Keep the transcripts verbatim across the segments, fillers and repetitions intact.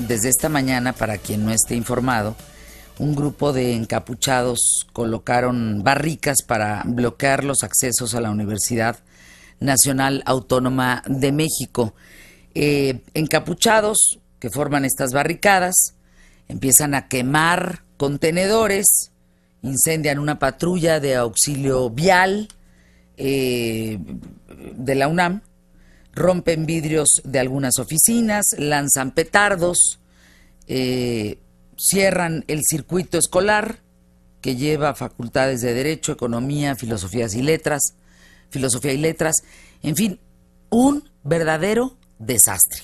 desde esta mañana, para quien no esté informado, un grupo de encapuchados colocaron barricas para bloquear los accesos a la Universidad Nacional Autónoma de México. Eh, encapuchados que forman estas barricadas empiezan a quemar contenedores, incendian una patrulla de auxilio vial eh, de la UNAM, rompen vidrios de algunas oficinas, lanzan petardos, eh, cierran el circuito escolar que lleva facultades de Derecho, Economía, Filosofías y Letras, Filosofía y Letras, en fin, un verdadero desastre.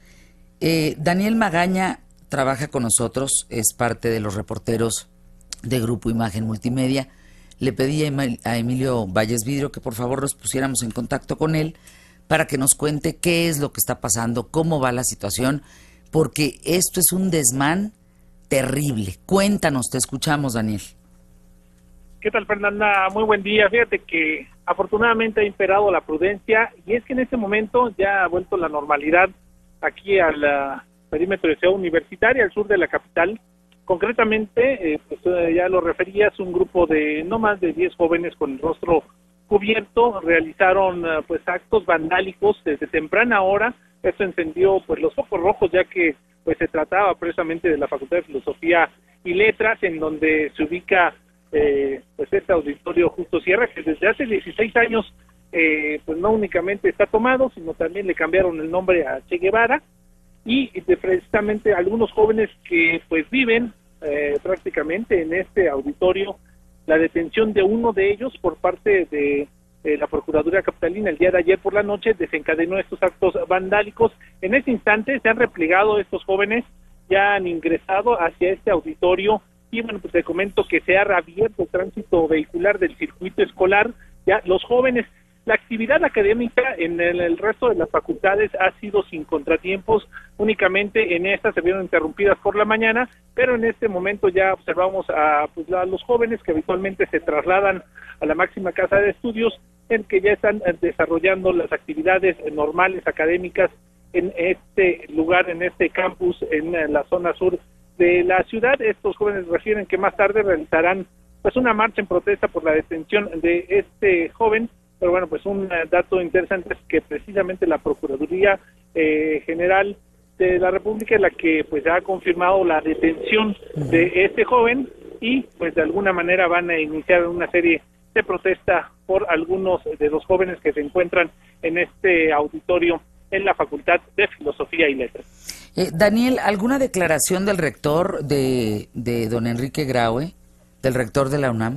Eh, Daniel Magaña trabaja con nosotros, es parte de los reporteros de Grupo Imagen Multimedia. Le pedí a Emilio Valles Vidrio que por favor nos pusiéramos en contacto con él para que nos cuente qué es lo que está pasando, cómo va la situación, porque esto es un desmán terrible. Cuéntanos, te escuchamos, Daniel. ¿Qué tal, Fernanda? Muy buen día. Fíjate que afortunadamente ha imperado la prudencia y es que en este momento ya ha vuelto la normalidad aquí al uh, perímetro de Ciudad Universitaria, al sur de la capital. Concretamente, eh, pues uh, ya lo referías, un grupo de no más de diez jóvenes con el rostro cubierto realizaron uh, pues actos vandálicos desde temprana hora. Esto encendió pues los focos rojos, ya que pues se trataba precisamente de la Facultad de Filosofía y Letras, en donde se ubica eh, pues este auditorio Justo Sierra, que desde hace dieciséis años eh, pues no únicamente está tomado, sino también le cambiaron el nombre a Che Guevara, y de precisamente algunos jóvenes que pues viven eh, prácticamente en este auditorio. La detención de uno de ellos por parte de eh, la Procuraduría Capitalina el día de ayer por la noche desencadenó estos actos vandálicos. En este instante se han replegado estos jóvenes, ya han ingresado hacia este auditorio y bueno, pues te comento que se ha reabierto el tránsito vehicular del circuito escolar. Ya los jóvenes, la actividad académica en el, el resto de las facultades ha sido sin contratiempos, únicamente en estas se vieron interrumpidas por la mañana, pero en este momento ya observamos a, pues, a los jóvenes que habitualmente se trasladan a la máxima casa de estudios, en que ya están desarrollando las actividades normales académicas en este lugar, en este campus, en la zona sur de la ciudad. Estos jóvenes refieren que más tarde realizarán pues una marcha en protesta por la detención de este joven. Pero bueno, pues un dato interesante es que precisamente la Procuraduría eh, General de la República es la que pues ha confirmado la detención de este joven y pues de alguna manera van a iniciar una serie de protesta por algunos de los jóvenes que se encuentran en este auditorio en la Facultad de Filosofía y Letras. Eh, Daniel, ¿alguna declaración del rector de, de don Enrique Graue, del rector de la UNAM?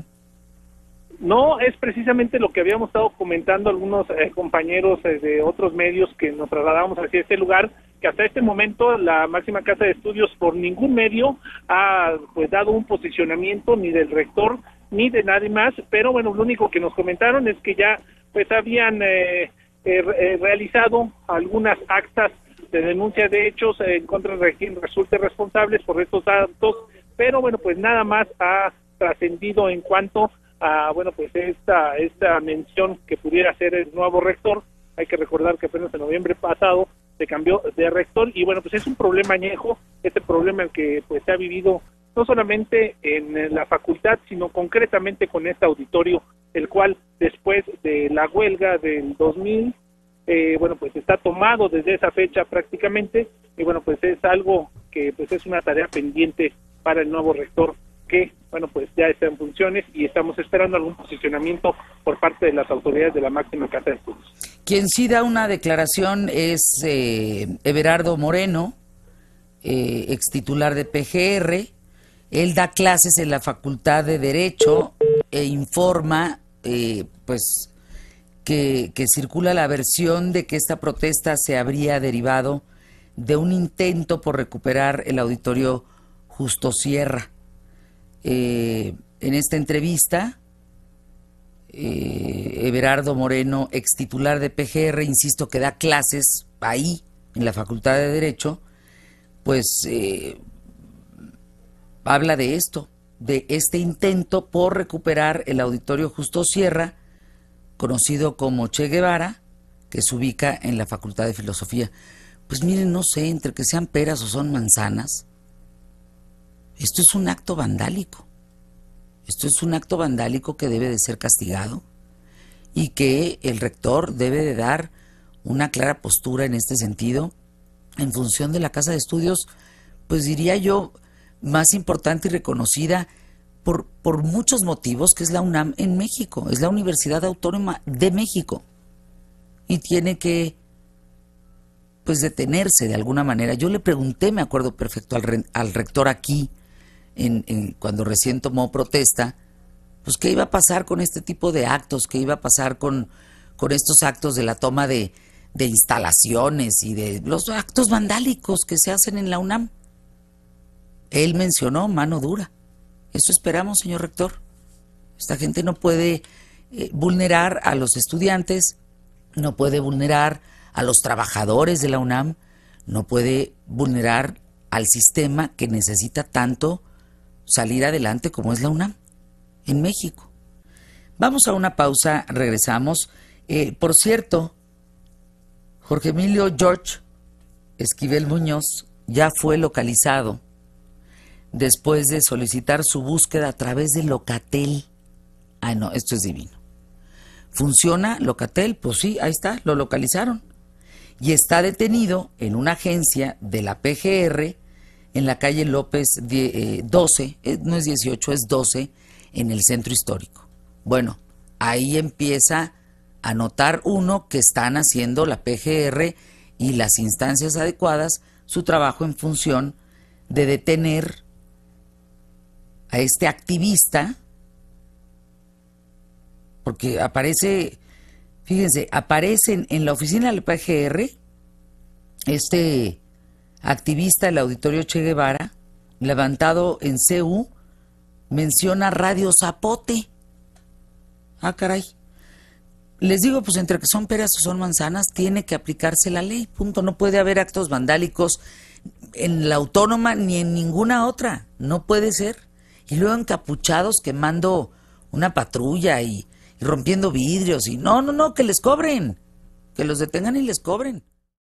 No, es precisamente lo que habíamos estado comentando algunos eh, compañeros eh, de otros medios que nos trasladamos hacia este lugar, que hasta este momento la máxima casa de estudios por ningún medio ha pues dado un posicionamiento ni del rector ni de nadie más, pero bueno, lo único que nos comentaron es que ya pues habían eh, eh, realizado algunas actas de denuncia de hechos en contra de quien resulte responsables por estos actos, pero bueno, pues nada más ha trascendido en cuanto a, bueno, pues esta esta mención que pudiera ser el nuevo rector. Hay que recordar que apenas en noviembre pasado se cambió de rector y bueno, pues es un problema añejo, este problema que pues se ha vivido no solamente en la facultad, sino concretamente con este auditorio, el cual después de la huelga del dos mil, eh, bueno, pues está tomado desde esa fecha prácticamente, y bueno, pues es algo que pues es una tarea pendiente para el nuevo rector, que, bueno, pues ya está en funciones y estamos esperando algún posicionamiento por parte de las autoridades de la máxima casa de estudios. Quien sí da una declaración es eh, Everardo Moreno, eh, ex titular de P G R. Él da clases en la Facultad de Derecho e informa, eh, pues, que, que circula la versión de que esta protesta se habría derivado de un intento por recuperar el auditorio Justo Sierra. Eh, en esta entrevista, eh, Everardo Moreno, ex titular de P G R, insisto, que da clases ahí, en la Facultad de Derecho, pues eh, habla de esto, de este intento por recuperar el auditorio Justo Sierra, conocido como Che Guevara, que se ubica en la Facultad de Filosofía. pues miren, no sé, entre que sean peras o son manzanas, esto es un acto vandálico. Esto es un acto vandálico que debe de ser castigado y que el rector debe de dar una clara postura en este sentido en función de la casa de estudios, pues diría yo, más importante y reconocida por, por muchos motivos, que es la UNAM en México, es la Universidad Autónoma de México y tiene que pues detenerse de alguna manera. Yo le pregunté, me acuerdo perfecto, al, re, al rector aquí, en, en, cuando recién tomó protesta, pues qué iba a pasar con este tipo de actos, qué iba a pasar con, con estos actos de la toma de, de instalaciones y de los actos vandálicos que se hacen en la UNAM. Él mencionó mano dura. Eso esperamos, señor rector. Esta gente no puede eh, vulnerar a los estudiantes, no puede vulnerar a los trabajadores de la UNAM, no puede vulnerar al sistema que necesita tanto salir adelante como es la UNAM en México. Vamos a una pausa, regresamos. Eh, por cierto, Jorge Emilio George Esquivel Muñoz ya fue localizado después de solicitar su búsqueda a través de Locatel. Ah, no, esto es divino. ¿Funciona Locatel? Pues sí, ahí está, lo localizaron. Y está detenido en una agencia de la P G R en la calle López doce, no es dieciocho, es doce, en el centro histórico. Bueno, ahí empieza a notar uno que están haciendo la P G R y las instancias adecuadas su trabajo en función de detener a este activista, porque aparece, fíjense, aparece en la oficina de la P G R este activista del Auditorio Che Guevara, levantado en C U, menciona Radio Zapote. Ah, caray. Les digo, pues entre que son peras o son manzanas, tiene que aplicarse la ley, punto. No puede haber actos vandálicos en la Autónoma ni en ninguna otra, no puede ser. Y luego encapuchados quemando una patrulla y, y rompiendo vidrios y no, no, no, que les cobren, que los detengan y les cobren.